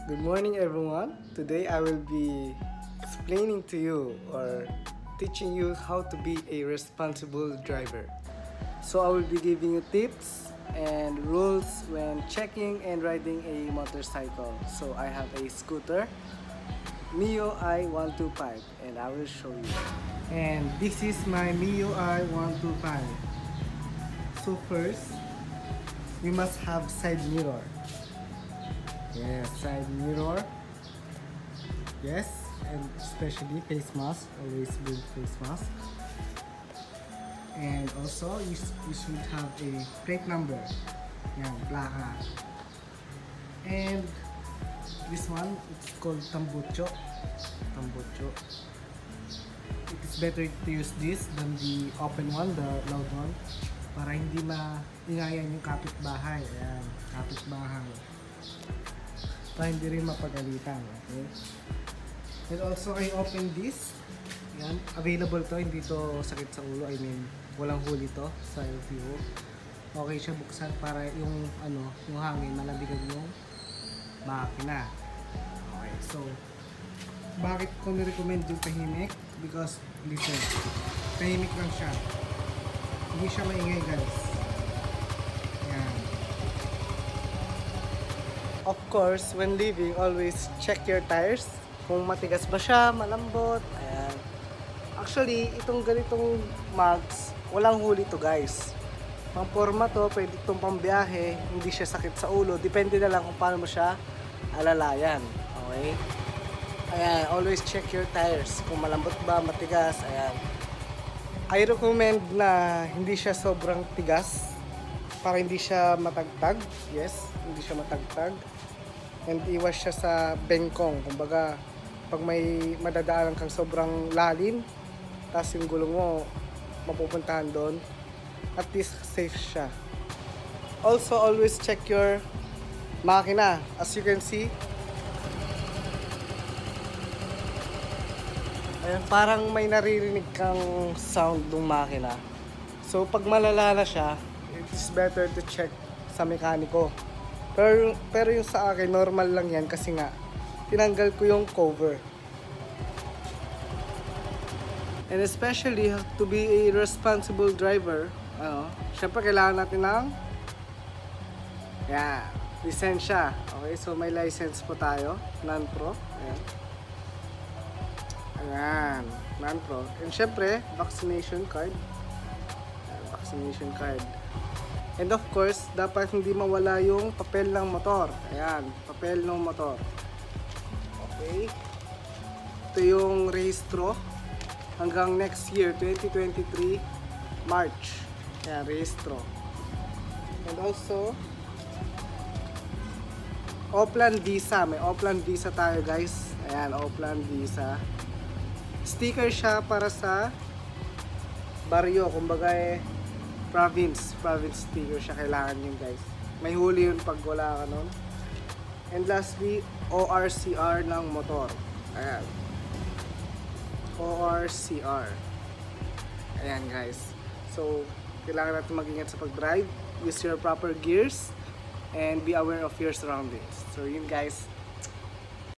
Good morning everyone. Today I will be explaining to you or teaching you how to be a responsible driver. So I will be giving you tips and rules when checking and riding a motorcycle. So I have a scooter, Mio i125, and I will show you. And this is my Mio i125. So first, we must have side mirror. Yes, side mirror. Yes, and especially face mask. Always bring face mask. And also, you should have a plate number. Yan, plaka. And this one, it's called tambucho. Tambucho. It is better to use this than the open one, the loud one, para hindi maingayan yung kapitbahay. Ayan, kapitbahay. Para hindi rin mapagalitan, okay? And also, I open this. Yan, available to, hindi to sakit sa ulo. I mean, walang huli to sa LTO. Okay siya buksan para yung yung hangin malabigan yung makina. Okay, so bakit ko ni-recommend yung tahimik? Because listen, tahimik lang siya. Hindi siya maingay, guys. Yan. Of course, when leaving, always check your tires. Kung matigas ba siya, malambot. Ayan. Actually, itong ganitong mags, walang huli to, guys. Pang forma to, pwede itong pambiyahe, hindi siya sakit sa ulo. Depende na lang kung paano mo siya alalayan. Okay? Ayan, always check your tires. Kung malambot ba, matigas, ayan. I recommend na hindi siya sobrang tigas para hindi siya matagtag. Yes, hindi siya matagtag. And iwas siya sa bengkong. Kumbaga, pag may madadaanan kang sobrang lalim, tapos yung gulong mo mapupuntahan doon, at least safe siya. Also, always check your makina. As you can see, ayan, parang may naririnig kang sound ng makina. So, pag malala na siya, it is better to check sa mekaniko. Pero yung sa akin, normal lang yan kasi nga, tinanggal ko yung cover. And especially, to be a responsible driver, syempre kailangan natin ng lisensya. Okay, so may license po tayo, non-pro. Ayan, non-pro. And syempre, vaccination card. Vaccination card. And of course, dapat hindi mawala yung papel ng motor. Ayan, papel ng motor. Okay. Ito yung rehistro. Hanggang next year, 2023, March. Ayan, rehistro. And also, Oplan Visa. May Oplan Visa tayo, guys. Ayan, Oplan Visa. Sticker siya para sa baryo. Kumbaga province sticker siya, kailangan yun, guys. May huli yun pag wala ka nun. And lastly, ORCR ng motor. Ayan. ORCR. Ayan, guys. So, kailangan natin mag-ingat sa pag-drive. Use your proper gears and be aware of your surroundings. So, yun, guys.